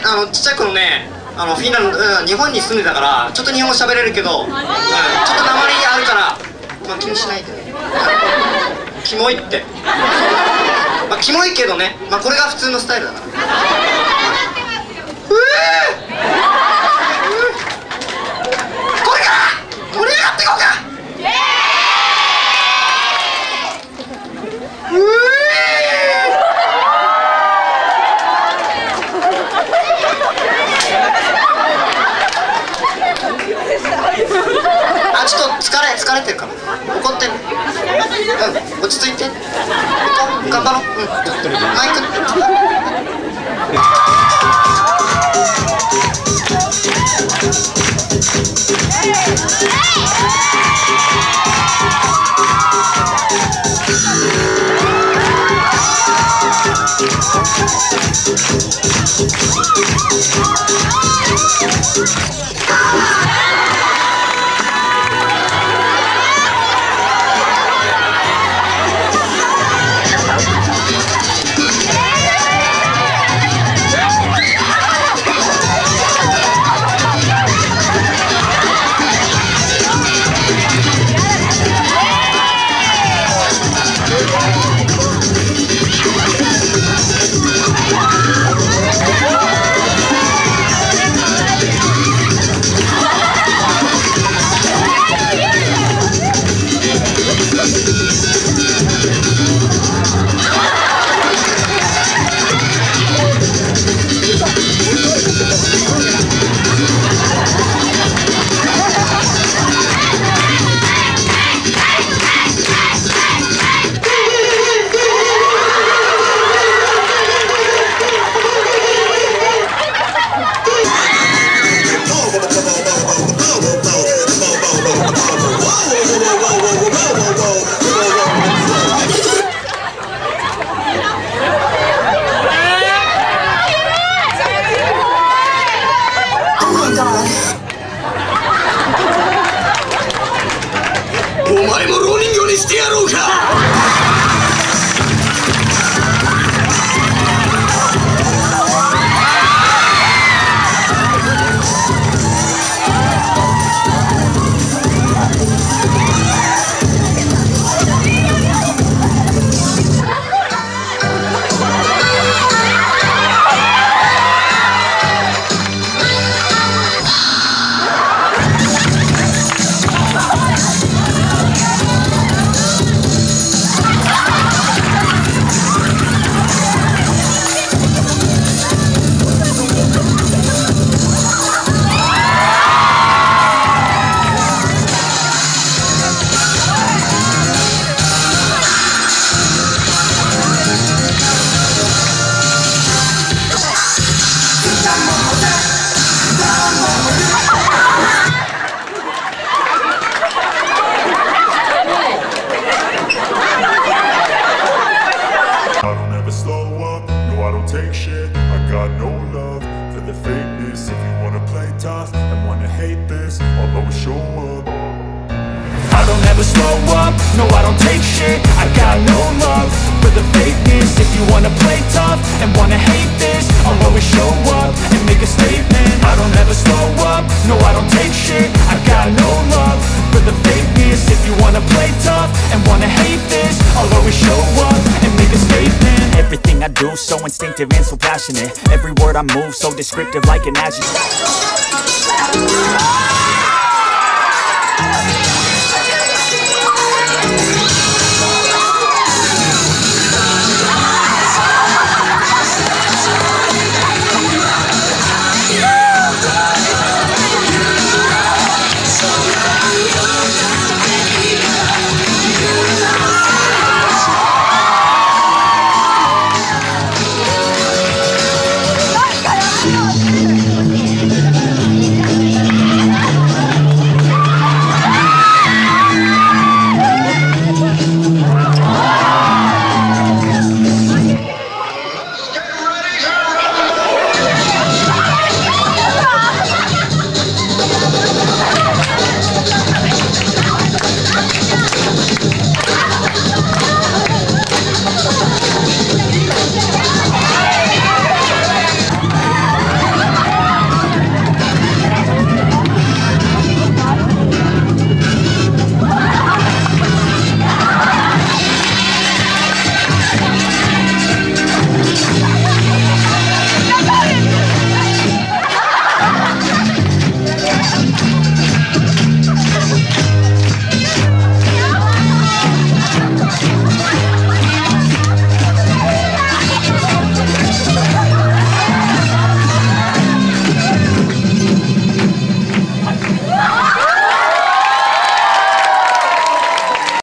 ちっちゃい頃ね、フィンランド、日本に住んでたからちょっと日本語喋れるけど、ちょっと訛りあるから、まあ、気にしないでね。キモいって、まあキモいけどね、まあこれが普通のスタイルだから。これから盛り上がっていこうか。ちょっと疲れてるから怒ってる。落ち着いて、頑張ろう。マイクお前も蝋人形にしてやろうか。 Take shit, I got no love for the fakeness. If you wanna play tough and wanna hate this, I'll always show up. I don't ever slow up, no I don't take shit. I got no love for the fakeness. If you wanna play tough and wanna hate this, I'll always show up and make a statement. I don't ever slow up, no I don't take shit. I got no love for the fakeness. If you wanna play tough and wanna hate this, I'll always show up and make a statement. Everything I do so instinctive and so passionate. Every word I move so descriptive like an adjective.